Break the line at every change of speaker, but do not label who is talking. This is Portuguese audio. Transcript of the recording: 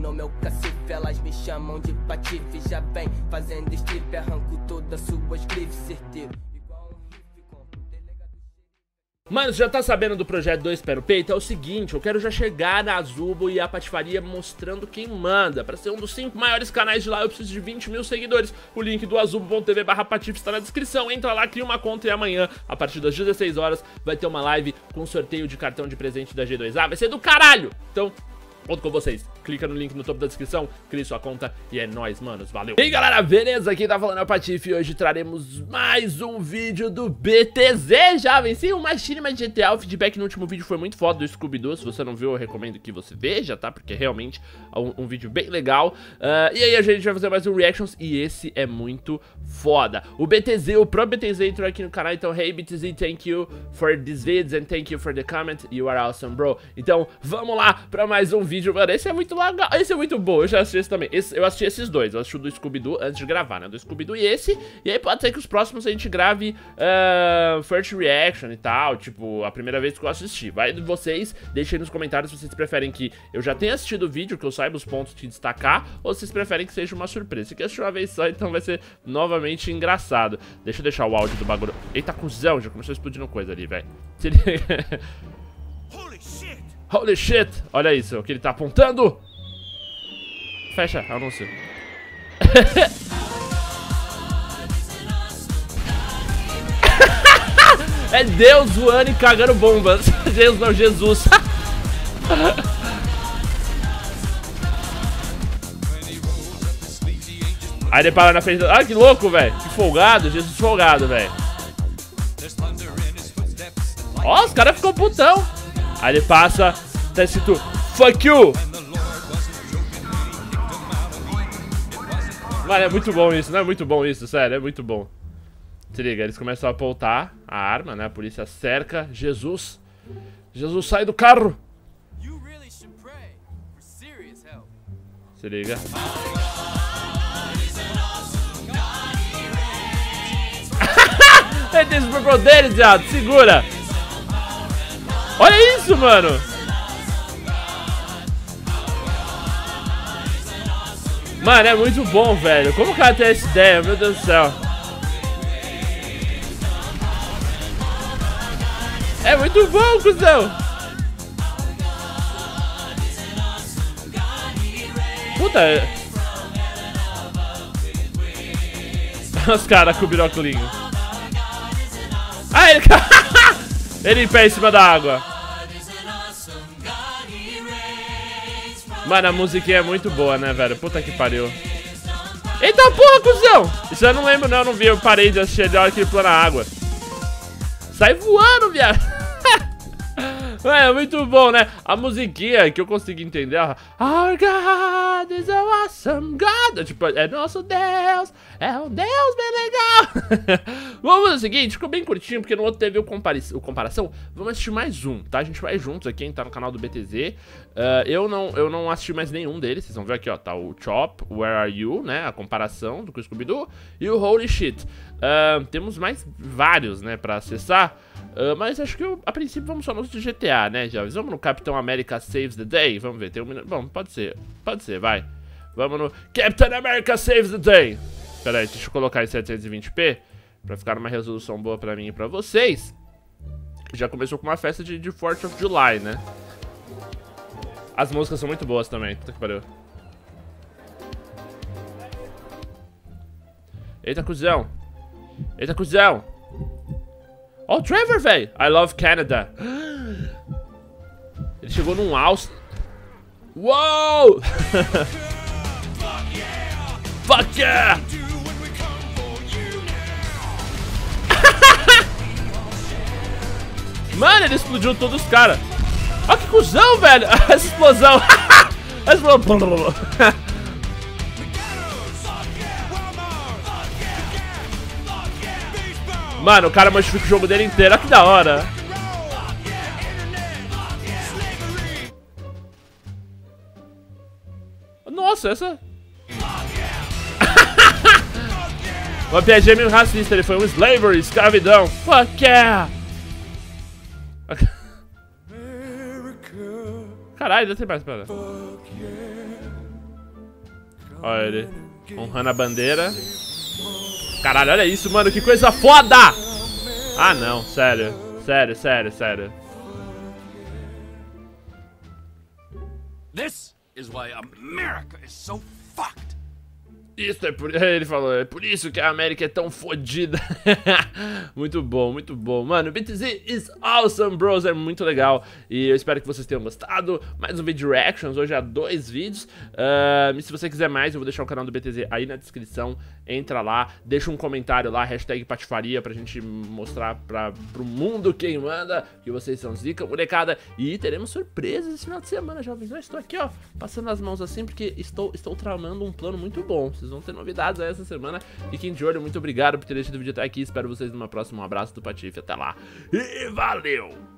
no meu cacife, elas me chamam de patife. Já vem fazendo strip, arranco todas suas grifes, certeiro.
Mano, você já tá sabendo do projeto 2 Pé no Peito? É o seguinte, eu quero já chegar na Azubo e a Patifaria mostrando quem manda. Pra ser um dos 5 maiores canais de lá, eu preciso de 20 mil seguidores. O link do azubo.tv/patife está na descrição. Entra lá, cria uma conta e amanhã, a partir das 16 horas, vai ter uma live com sorteio de cartão de presente da G2A. Vai ser do caralho! Então, conto com vocês. Clica no link no topo da descrição, crie sua conta e é nóis, manos. Valeu! E aí, galera, beleza? Quem tá falando é o Patife e hoje traremos mais um vídeo do BTZ. Já venci o Machinima de GTA. O feedback no último vídeo foi muito foda do Scooby-Doo. Se você não viu, eu recomendo que você veja, tá? Porque é realmente um vídeo bem legal. E aí a gente vai fazer mais um reactions e esse é muito foda. O BTZ, o próprio BTZ entrou aqui no canal. Então, hey BTZ, thank you for this vids and thank you for the comment. You are awesome, bro. Então, vamos lá pra mais um vídeo, mano. Esse é muito legal, esse é muito bom, eu já assisti esse também. Eu assisti esses dois, eu assisti o do Scooby-Doo antes de gravar, né? Do Scooby-Doo e esse. E aí pode ser que os próximos a gente grave first reaction e tal. Tipo, a primeira vez que eu assisti. Vai de vocês, deixem nos comentários se vocês preferem que eu já tenha assistido o vídeo, que eu saiba os pontos de destacar, ou se vocês preferem que seja uma surpresa. Se quer assistir uma vez só, então vai ser novamente engraçado. Deixa eu deixar o áudio do bagulho. Eita, cuzão, já começou explodindo coisa ali, velho. Se liga. Holy shit! Olha isso, o que ele tá apontando. Fecha, anúncio. É Deus voando e cagando bombas. Deus não, Jesus. Aí ele para na frente. Ah, que louco, velho. Que folgado, Jesus folgado, velho. Ó, os caras ficam putão. Aí ele passa, tá escrito fuck you. Mano, é muito bom isso, não é muito bom isso, sério, é muito bom. Se liga, eles começam a apontar a arma, né, a polícia cerca Jesus. Jesus, sai do carro. Se liga. Ele tem superpoderes, viado, segura. Olha isso, mano. Mano, é muito bom, velho. Como o cara tem essa ideia? Meu Deus do céu. É muito bom, cuzão. Puta. Os caras com o binóculinho. Ah, ele... Ele em pé em cima da água. Mano, a musiquinha é muito boa, né, velho? Puta que pariu. Eita porra, cuzão! Isso eu não lembro, não. Eu não vi. Eu parei de assistir a hora que ele pulou na água. Sai voando, viado. É muito bom, né? A musiquinha que eu consegui entender. Our God is a awesome God. Tipo, é nosso Deus. É um Deus bem legal. Vamos fazer o seguinte, ficou bem curtinho, porque no outro teve o comparação. Vamos assistir mais um, tá? A gente vai juntos aqui, tá no canal do BTZ. Eu não assisti mais nenhum deles. Vocês vão ver aqui, ó. Tá o Chop, Where Are You, né? A comparação do Scooby-Doo. E o Holy Shit. Temos mais vários, né, pra acessar. Mas acho que a princípio vamos só no de GTA, né, já. Vamos no Capitão America Saves the Day. Vamos ver, tem um minuto. Bom, pode ser, vai. Vamos no Captain America Saves the Day. Pera aí, deixa eu colocar em 720p pra ficar numa resolução boa pra mim e pra vocês. Já começou com uma festa de 4th of July, né? As músicas são muito boas também, puta que pariu. Eita, cuzão. Eita, cuzão. Ó o Trevor, velho. I love Canada. Ele chegou num alce. Uou! Fuck yeah! Mano, ele explodiu todos os caras. Ó que cuzão, velho. Essa explosão. Essa explosão. Mano, o cara modifica o jogo dele inteiro. Olha que da hora. Nossa, essa... Uma piadinha meio racista. Ele foi um slavery, escravidão. Fuck yeah. Caralho, ainda tem mais, pera. Olha ele, honrando a bandeira. Caralho, olha isso, mano, que coisa foda! Ah, não, sério. Sério.
This is why America is so fucked.
Isso é por... Ele falou, é por isso que a América é tão fodida. Muito bom. Mano, BTZ is awesome, bros. É muito legal. E eu espero que vocês tenham gostado. Mais um vídeo reactions. Hoje há 2 vídeos. Se você quiser mais, eu vou deixar o canal do BTZ aí na descrição. Entra lá, deixa um comentário lá, hashtag patifaria, pra gente mostrar pro mundo quem manda, que vocês são zica, molecada. E teremos surpresas esse final de semana, jovens. Eu estou aqui, ó, passando as mãos assim, porque estou tramando um plano muito bom. Vocês vão ter novidades aí essa semana. Fiquem de olho, muito obrigado por ter deixado o vídeo até aqui. Espero vocês numa próxima. Um abraço do Patife, até lá. E valeu!